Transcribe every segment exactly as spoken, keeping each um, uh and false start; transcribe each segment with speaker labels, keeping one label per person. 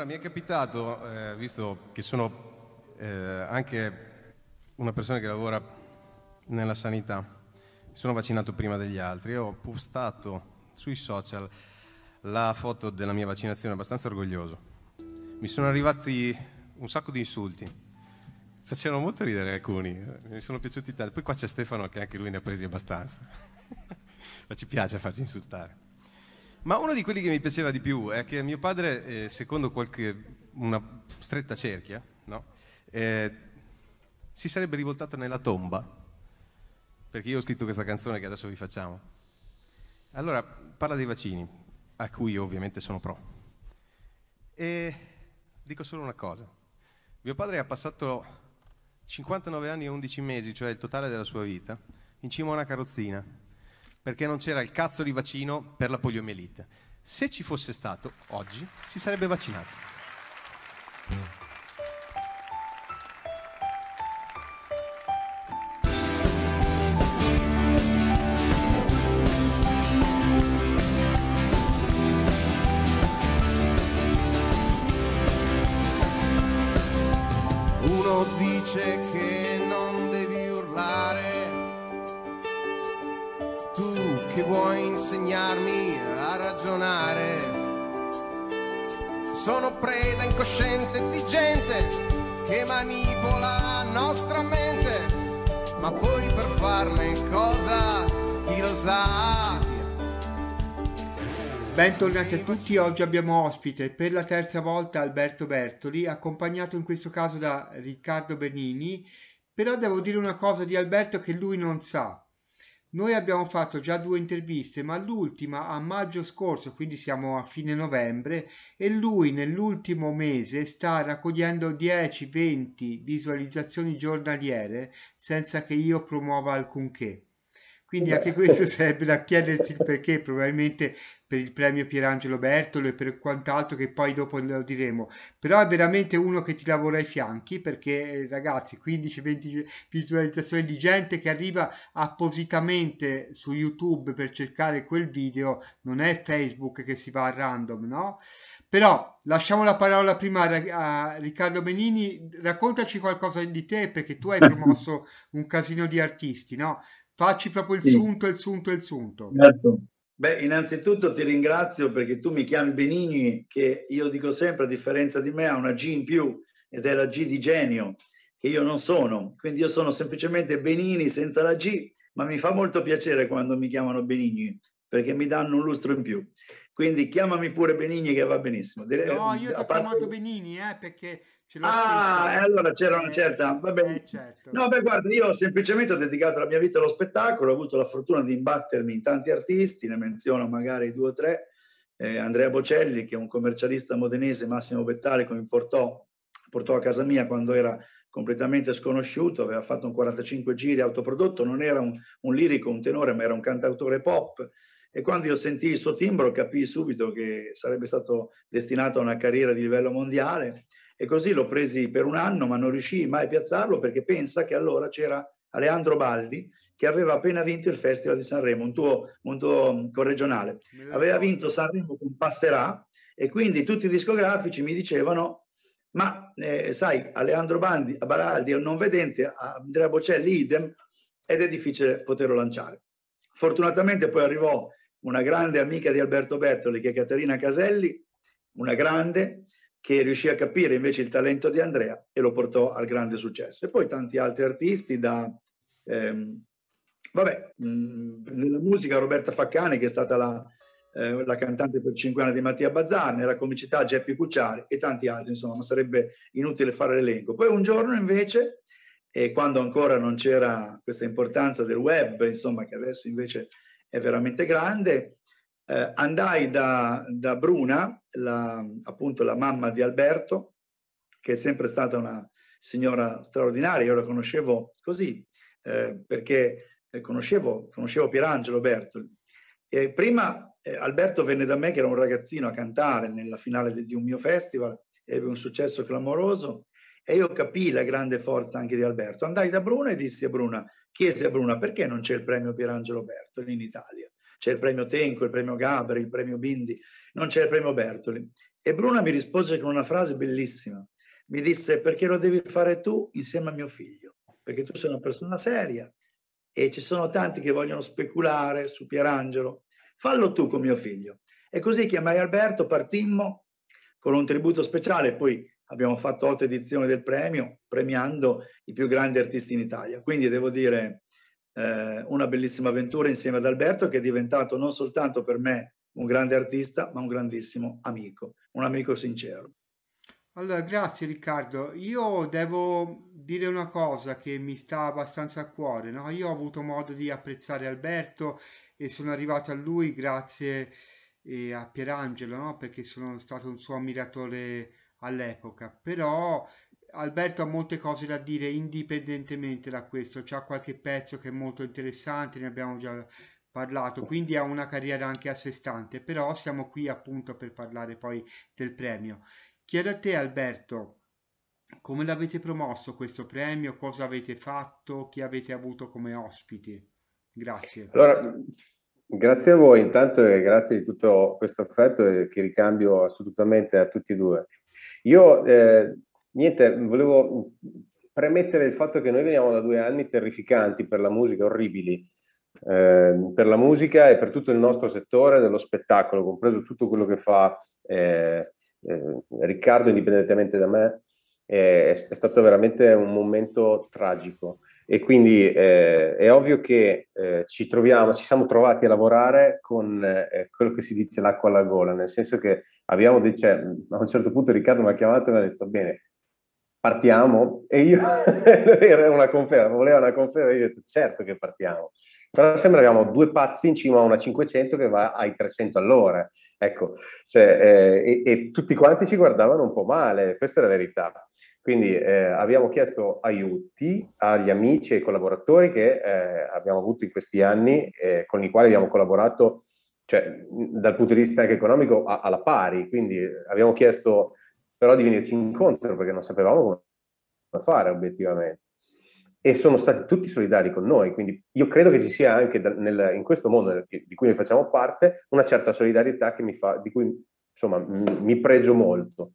Speaker 1: Allora, mi è capitato, eh, visto che sono eh, anche una persona che lavora nella sanità, mi sono vaccinato prima degli altri e ho postato sui social la foto della mia vaccinazione abbastanza orgoglioso. Mi sono arrivati un sacco di insulti, facevano molto ridere alcuni, mi sono piaciuti tanto. Poi qua c'è Stefano che anche lui ne ha presi abbastanza, ma ci piace farci insultare. Ma uno di quelli che mi piaceva di più è che mio padre, eh, secondo qualche, una stretta cerchia, no? eh, si sarebbe rivoltato nella tomba, perché io ho scritto questa canzone che adesso vi facciamo. Allora, parla dei vaccini, a cui io ovviamente sono pro. E dico solo una cosa. Mio padre ha passato cinquantanove anni e undici mesi, cioè il totale della sua vita, in cima a una carrozzina, perché non c'era il cazzo di vaccino per la poliomielite. Se ci fosse stato, oggi si sarebbe vaccinato. Uno dice che non devi urlare, tu che vuoi insegnarmi a ragionare. Sono preda incosciente di gente che manipola la nostra mente, ma poi per farne cosa, chi lo sa.
Speaker 2: Bentornati a tutti, oggi abbiamo ospite per la terza volta Alberto Bertoli, accompagnato in questo caso da Riccardo Benini. Però devo dire una cosa di Alberto che lui non sa. Noi abbiamo fatto già due interviste, ma l'ultima a maggio scorso, quindi siamo a fine novembre, e lui nell'ultimo mese sta raccogliendo dieci venti visualizzazioni giornaliere senza che io promuova alcunché. Quindi anche questo sarebbe da chiedersi il perché, probabilmente per il premio Pierangelo Bertolo e per quant'altro che poi dopo lo diremo. Però è veramente uno che ti lavora ai fianchi, perché ragazzi, quindici venti visualizzazioni di gente che arriva appositamente su YouTube per cercare quel video, non è Facebook che si va a random, no? Però lasciamo la parola prima a Riccardo Benini, raccontaci qualcosa di te, perché tu hai promosso un casino di artisti, no? Facci proprio il
Speaker 3: Sì,
Speaker 2: sunto, il sunto, il sunto.
Speaker 3: certo. Beh, innanzitutto ti ringrazio perché tu mi chiami Benigni, che io dico sempre, a differenza di me, ha una G in più ed è la G di genio, che io non sono. Quindi io sono semplicemente Benini senza la G, ma mi fa molto piacere quando mi chiamano Benigni, perché mi danno un lustro in più. Quindi chiamami pure Benigni che va benissimo. Dire-
Speaker 2: No, io ti
Speaker 3: a
Speaker 2: ho
Speaker 3: parte-
Speaker 2: chiamato Benini, eh, perché ce l'ho
Speaker 3: Ah, e
Speaker 2: scritto.
Speaker 3: allora c'era una
Speaker 2: Eh,
Speaker 3: certa... Va bene.
Speaker 2: eh, certo.
Speaker 3: No, beh, guarda, io semplicemente ho dedicato la mia vita allo spettacolo, ho avuto la fortuna di imbattermi in tanti artisti, ne menziono magari due o tre. Eh, Andrea Bocelli, che è un commercialista modenese, Massimo Bettalico, mi portò, portò a casa mia quando era completamente sconosciuto, aveva fatto un quarantacinque giri autoprodotto, non era un, un lirico, un tenore, ma era un cantautore pop. E quando io sentii il suo timbro capii subito che sarebbe stato destinato a una carriera di livello mondiale. E così l'ho presi per un anno, ma non riuscii mai a piazzarlo perché pensa che allora c'era Aleandro Baldi che aveva appena vinto il Festival di Sanremo, un tuo, un tuo corregionale. Aveva vinto Sanremo con Passerà e quindi tutti i discografici mi dicevano ma eh, sai, Aleandro Baldi, a Baraldi è un non vedente, a Andrea Bocelli idem, ed è difficile poterlo lanciare. Fortunatamente poi arrivò una grande amica di Alberto Bertoli che è Caterina Caselli, una grande, che riuscì a capire invece il talento di Andrea e lo portò al grande successo. E poi tanti altri artisti da... Ehm, vabbè, mh, nella musica Roberta Faccani, che è stata la, eh, la cantante per cinque anni di Mattia Bazzar, nella comicità Geppi Cucciari e tanti altri, insomma, ma sarebbe inutile fare l'elenco. Poi un giorno invece, e quando ancora non c'era questa importanza del web, insomma, che adesso invece è veramente grande, Eh, andai da, da Bruna, la, appunto la mamma di Alberto, che è sempre stata una signora straordinaria. Io la conoscevo così, eh, perché conoscevo, conoscevo Pierangelo Bertoli. E prima eh, Alberto venne da me, che era un ragazzino, a cantare nella finale di, di un mio festival, ebbe un successo clamoroso, e io capii la grande forza anche di Alberto. Andai da Bruna e dissi a Bruna, chiesi a Bruna, perché non c'è il premio Pierangelo Bertoli in Italia? c'è il premio Tenco, il premio Gabri, il premio Bindi, non c'è il premio Bertoli. E Bruna mi rispose con una frase bellissima. Mi disse: perché lo devi fare tu insieme a mio figlio, perché tu sei una persona seria e ci sono tanti che vogliono speculare su Pierangelo, fallo tu con mio figlio. E così chiamai Alberto, partimmo con un tributo speciale, poi abbiamo fatto otto edizioni del premio, premiando i più grandi artisti in Italia. Quindi devo dire eh, una bellissima avventura insieme ad Alberto, che è diventato non soltanto per me un grande artista, ma un grandissimo amico, un amico sincero.
Speaker 2: Allora, grazie Riccardo. Io devo dire una cosa che mi sta abbastanza a cuore, no? Io ho avuto modo di apprezzare Alberto e sono arrivato a lui grazie eh, a Pierangelo, no? Perché sono stato un suo ammiratore all'epoca. Però Alberto ha molte cose da dire indipendentemente da questo. C'ha qualche pezzo che è molto interessante, ne abbiamo già parlato, quindi ha una carriera anche a sé stante. Però siamo qui appunto per parlare poi del premio. Chiedo a te, Alberto, come l'avete promosso questo premio? Cosa avete fatto? Chi avete avuto come ospiti? Grazie.
Speaker 4: Allora, grazie a voi intanto e grazie di tutto questo affetto che ricambio assolutamente a tutti e due. Io, eh, niente, volevo premettere il fatto che noi veniamo da due anni terrificanti per la musica, orribili, eh, per la musica e per tutto il nostro settore dello spettacolo, compreso tutto quello che fa eh, eh, Riccardo, indipendentemente da me. Eh, è, è stato veramente un momento tragico. E quindi eh, è ovvio che eh, ci troviamo, ci siamo trovati a lavorare con eh, quello che si dice l'acqua alla gola, nel senso che abbiamo detto, cioè, a un certo punto Riccardo mi ha chiamato e mi ha detto bene, partiamo, e io era una conferma, voleva una conferma, e io ho detto certo che partiamo, però sembravamo due pazzi in cima a una cinquecento che va ai trecento all'ora, ecco, cioè, eh, e, e tutti quanti ci guardavano un po' male, questa è la verità. Quindi eh, abbiamo chiesto aiuti agli amici e ai collaboratori che eh, abbiamo avuto in questi anni, eh, con i quali abbiamo collaborato, cioè, dal punto di vista anche economico a, alla pari, quindi abbiamo chiesto però di venirci incontro perché non sapevamo come fare obiettivamente. E sono stati tutti solidari con noi, quindi io credo che ci sia anche nel, in questo mondo di cui ne facciamo parte una certa solidarietà che mi fa, di cui insomma mi pregio molto.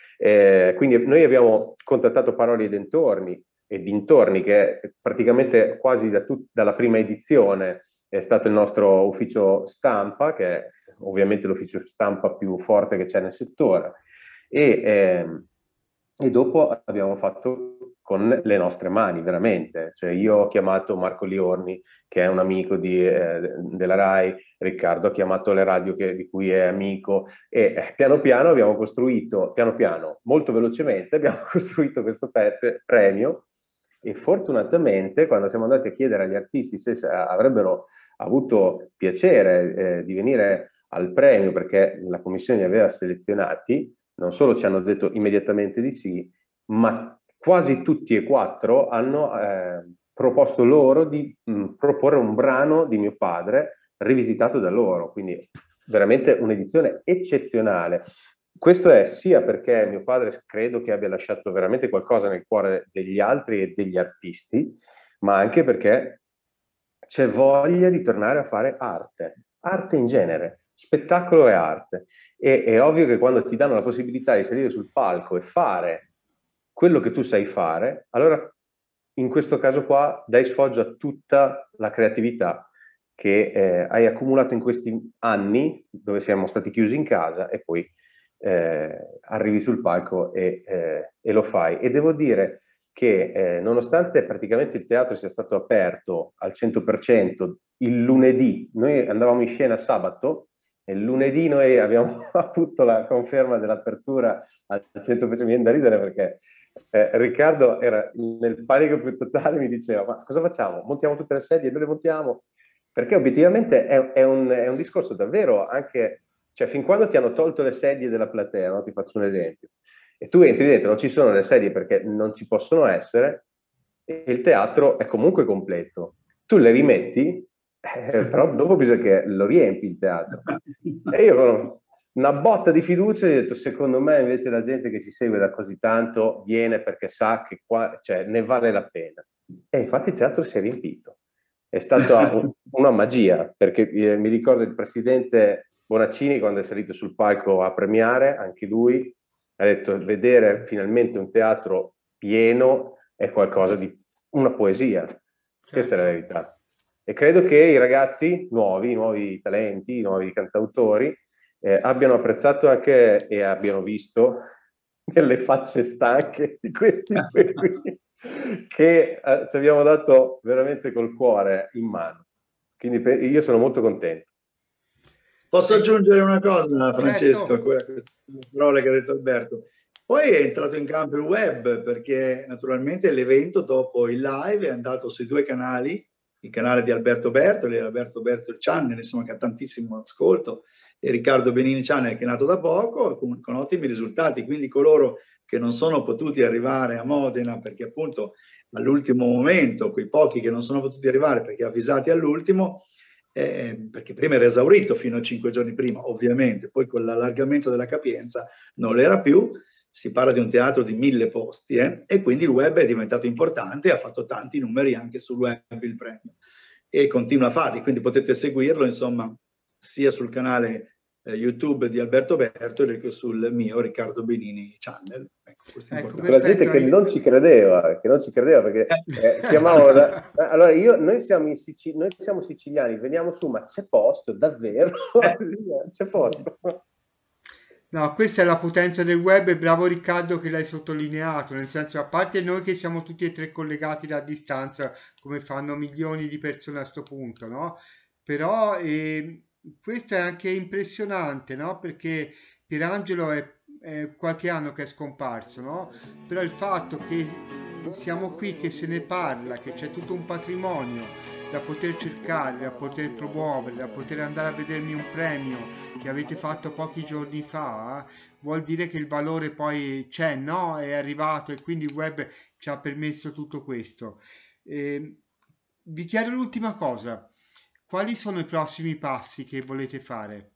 Speaker 4: Eh, quindi noi abbiamo contattato Paroli e Dintorni, e Dintorni che è praticamente quasi da tut, dalla prima edizione è stato il nostro ufficio stampa, che è ovviamente l'ufficio stampa più forte che c'è nel settore, e, eh, e dopo abbiamo fatto con le nostre mani, veramente. Cioè io ho chiamato Marco Liorni, che è un amico di, eh, della RAI, Riccardo ha chiamato le radio che, di cui è amico, e eh, piano piano abbiamo costruito, piano piano, molto velocemente, abbiamo costruito questo pe- premio, e fortunatamente quando siamo andati a chiedere agli artisti se avrebbero avuto piacere eh, di venire al premio, perché la commissione li aveva selezionati, non solo ci hanno detto immediatamente di sì, ma quasi tutti e quattro hanno eh, proposto loro di mh, proporre un brano di mio padre rivisitato da loro, quindi veramente un'edizione eccezionale. Questo è sia perché mio padre credo che abbia lasciato veramente qualcosa nel cuore degli altri e degli artisti, ma anche perché c'è voglia di tornare a fare arte, arte in genere. Spettacolo e arte. E è ovvio che quando ti danno la possibilità di salire sul palco e fare quello che tu sai fare, allora in questo caso qua dai sfoggio a tutta la creatività che eh, hai accumulato in questi anni dove siamo stati chiusi in casa, e poi eh, arrivi sul palco e, eh, e lo fai. E devo dire che eh, nonostante praticamente il teatro sia stato aperto al cento per cento il lunedì, noi andavamo in scena sabato, e il lunedì noi abbiamo avuto la conferma dell'apertura al cento per cento. Mi viene da ridere perché eh, Riccardo era nel panico più totale, mi diceva ma cosa facciamo? Montiamo tutte le sedie? Noi le montiamo? Perché obiettivamente è, è, un, è un discorso davvero anche, cioè fin quando ti hanno tolto le sedie della platea, no? Ti faccio un esempio, e tu entri dentro, non ci sono le sedie perché non ci possono essere, e il teatro è comunque completo. Tu le rimetti, eh, però dopo bisogna che lo riempi il teatro. E io con una botta di fiducia gli ho detto, secondo me invece la gente che ci segue da così tanto viene perché sa che qua, cioè, ne vale la pena. E infatti il teatro si è riempito. È stato una magia, perché eh, mi ricordo il presidente Bonaccini quando è salito sul palco a premiare, anche lui ha detto vedere finalmente un teatro pieno è qualcosa di una poesia, certo. Questa è la verità. E credo che i ragazzi nuovi, i nuovi talenti, i nuovi cantautori eh, abbiano apprezzato anche e abbiano visto nelle facce stanche di questi due qui che eh, ci abbiamo dato veramente col cuore in mano. Quindi per, io sono molto contento.
Speaker 3: Posso aggiungere una cosa, Francesco,
Speaker 2: certo.
Speaker 3: a queste parole che ha detto Alberto? Poi è entrato in campo il web, perché naturalmente l'evento dopo il live è andato sui due canali, il canale di Alberto Bertoli, Alberto Bertoli Channel, insomma, che ha tantissimo ascolto, e Riccardo Benini Channel, che è nato da poco, con, con ottimi risultati. Quindi coloro che non sono potuti arrivare a Modena, perché appunto all'ultimo momento, quei pochi che non sono potuti arrivare perché avvisati all'ultimo, eh, perché prima era esaurito fino a cinque giorni prima, ovviamente, poi con l'allargamento della capienza non l'era più. Si parla di un teatro di mille posti eh? E quindi il web è diventato importante, ha fatto tanti numeri anche sul web il premio e continua a farli, quindi potete seguirlo insomma sia sul canale eh, YouTube di Alberto Bertoli che sul mio Riccardo Benini Channel. Ecco, questo è
Speaker 2: ecco,
Speaker 3: importante.
Speaker 4: La gente che non ci credeva, che non ci credeva perché eh, chiamavo da... allora io noi siamo in Sicilia, noi siamo siciliani, veniamo su, ma c'è posto davvero? C'è posto.
Speaker 2: No, questa è la potenza del web e bravo Riccardo che l'hai sottolineato, nel senso, a parte noi che siamo tutti e tre collegati da distanza, come fanno milioni di persone a sto punto, no? Però eh, questo è anche impressionante, no? Perché Pierangelo è, è qualche anno che è scomparso, no? Però il fatto che siamo qui, che se ne parla, che c'è tutto un patrimonio da poter cercare, da poter promuovere, da poter andare a vedermi un premio che avete fatto pochi giorni fa, vuol dire che il valore poi c'è, no? È arrivato e quindi il web ci ha permesso tutto questo. Eh, vi chiedo l'ultima cosa. Quali sono i prossimi passi che volete fare?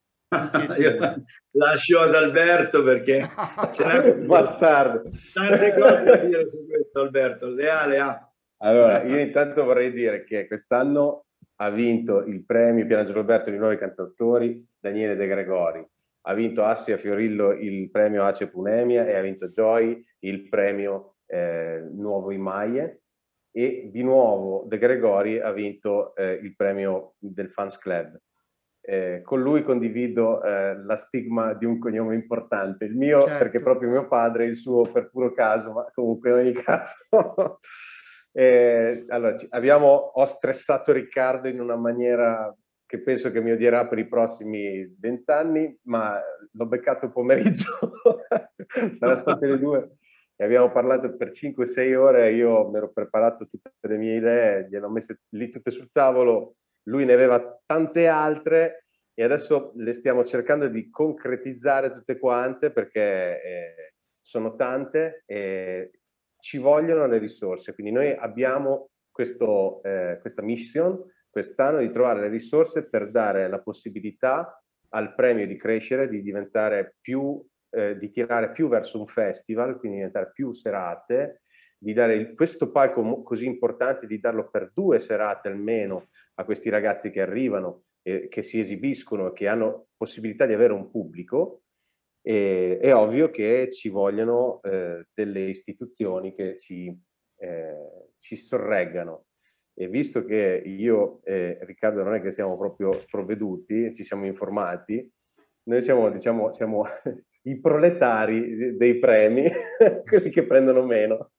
Speaker 3: Io lascio ad Alberto perché c'è
Speaker 4: bastardo.
Speaker 3: Tante cose da dire su questo, Alberto. Le ha, le ha.
Speaker 4: Allora, io intanto vorrei dire che quest'anno ha vinto il premio Pierangelo Bertoli di Nuovi Cantautori Daniele De Gregori, ha vinto Assia Fiorillo il premio Ace Punemia e ha vinto Joy il premio eh, Nuovo Imaie, e di nuovo De Gregori ha vinto eh, il premio del Fans Club. Eh, con lui condivido eh, la stigma di un cognome importante, il mio certo. Perché proprio mio padre, il suo per puro caso, ma comunque in ogni caso. eh, allora, abbiamo, ho stressato Riccardo in una maniera che penso che mi odierà per i prossimi vent'anni, ma l'ho beccato il pomeriggio, sarà state le due, e abbiamo parlato per cinque sei ore, io mi ero preparato tutte le mie idee, gliele ho messe lì tutte sul tavolo, lui ne aveva tante altre e adesso le stiamo cercando di concretizzare tutte quante perché eh, sono tante e ci vogliono le risorse. Quindi noi abbiamo questo, eh, questa mission quest'anno di trovare le risorse per dare la possibilità al premio di crescere, di diventare più, eh, di tirare più verso un festival, quindi diventare più serate, di dare il, questo palco così importante, di darlo per due serate almeno a questi ragazzi che arrivano, eh, che si esibiscono, che hanno possibilità di avere un pubblico. E, è ovvio che ci vogliono eh, delle istituzioni che ci, eh, ci sorreggano. E visto che io e Riccardo non è che siamo proprio sprovveduti, ci siamo informati, noi siamo, diciamo, siamo i proletari dei premi, quelli che prendono meno.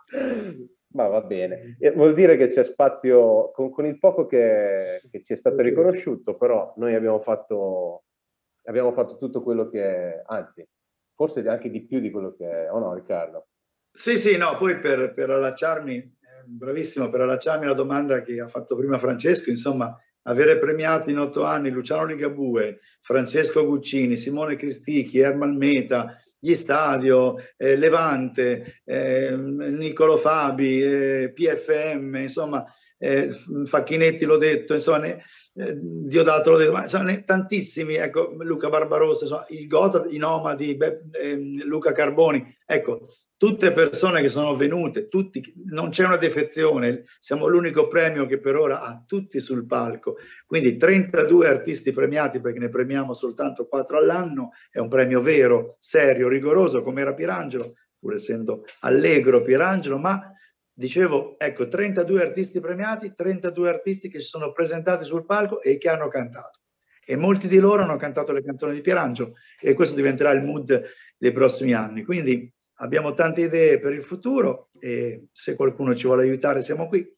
Speaker 4: Ma va bene. E vuol dire che c'è spazio, con, con il poco che, che ci è stato riconosciuto, però noi abbiamo fatto, abbiamo fatto tutto quello che, anzi, forse anche di più di quello che, o no, Riccardo?
Speaker 3: Sì, sì, no, poi per, per allacciarmi, eh, bravissimo, per allacciarmi alla domanda che ha fatto prima Francesco, insomma, avere premiato in otto anni Luciano Ligabue, Francesco Guccini, Simone Cristichi, Ermal Meta, Gli Stadio, eh, Levante, eh, Niccolo Fabi, eh, P F M, insomma, eh, Facchinetti l'ho detto, insomma, ne, eh, Diodato l'ho detto, ma sono tantissimi, ecco, Luca Barbarossa, insomma, il Gotha, i Nomadi, Be, eh, Luca Carboni, ecco, tutte persone che sono venute, tutti, non c'è una defezione, siamo l'unico premio che per ora ha tutti sul palco, quindi trentadue artisti premiati, perché ne premiamo soltanto quattro all'anno, è un premio vero, serio, rigoroso, come era Pierangelo, pur essendo allegro Pierangelo, ma dicevo, ecco, trentadue artisti premiati, trentadue artisti che si sono presentati sul palco e che hanno cantato. E molti di loro hanno cantato le canzoni di Pierangelo e questo diventerà il mood dei prossimi anni. Quindi abbiamo tante idee per il futuro e se qualcuno ci vuole aiutare siamo qui.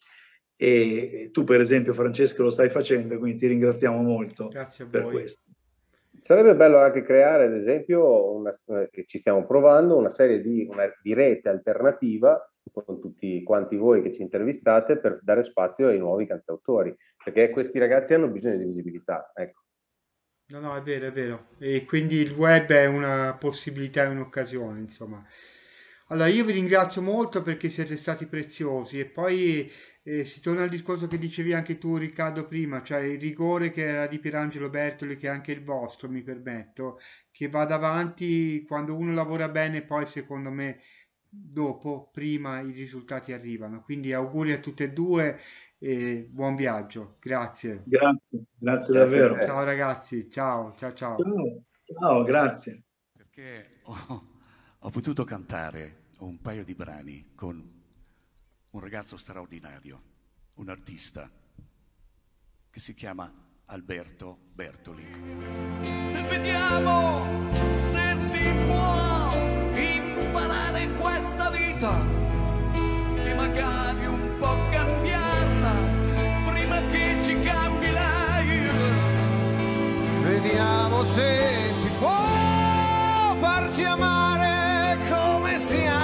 Speaker 3: E tu per esempio, Francesco, lo stai facendo, quindi ti ringraziamo molto per questo.
Speaker 4: Sarebbe bello anche creare, ad esempio, una, che ci stiamo provando, una serie di, una, di rete alternativa con tutti quanti voi che ci intervistate per dare spazio ai nuovi cantautori, perché questi ragazzi hanno bisogno di visibilità. Ecco.
Speaker 2: No, no, è vero, è vero. E quindi il web è una possibilità e un'occasione, insomma. Allora, io vi ringrazio molto perché siete stati preziosi e poi eh, si torna al discorso che dicevi anche tu, Riccardo, prima, cioè il rigore che era di Pierangelo Bertoli, che è anche il vostro, mi permetto, che vada avanti quando uno lavora bene, poi secondo me dopo, prima i risultati arrivano. Quindi auguri a tutte e due e buon viaggio. Grazie.
Speaker 3: Grazie, grazie davvero.
Speaker 2: Ciao ragazzi, ciao, ciao, ciao.
Speaker 3: Ciao, ciao, grazie.
Speaker 5: Perché ho, ho potuto cantare un paio di brani con un ragazzo straordinario, un artista che si chiama Alberto Bertoli. E vediamo se si può imparare questa vita e magari un po' cambiarla prima che ci cambi lei.
Speaker 6: Vediamo se si può farci amare come si ama